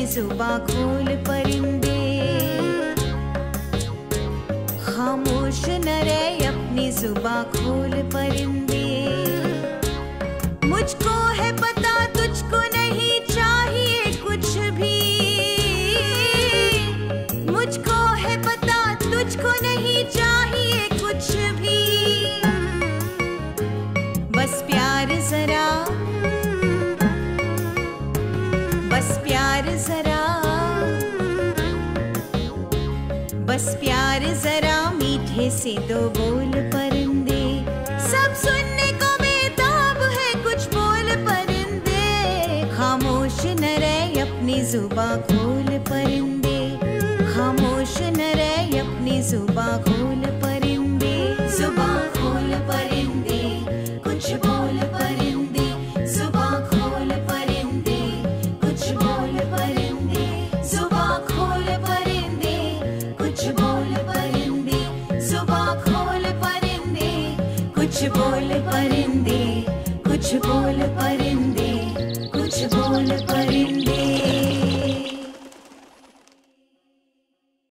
जुबां खोल परिंदे, खामोश न रहे अपनी जुबां खोल परिंदे। मुझको है पता तुझको नहीं चाहिए कुछ भी, मुझको है पता तुझको नहीं चाहिए कुछ भी। बस प्यार जरा, बस प्यार जरा, बस प्यार जरा मीठे से दो बोल परिंदे। सब सुनने को बेताब है कुछ बोल परिंदे, खामोश न रहे अपनी जुबां खोल परिंदे, खामोश न रहे अपनी जुबां खोल परिंदे। जुबां खोल परिंदे, कुछ बोल परिंदे, जुबां खोल परिंदे, कुछ बोल परिंदे, जुबां खोल परिंदे, कुछ बोल परिंदे, जुबां खोल परिंदे, कुछ बोल परिंदे, कुछ बोल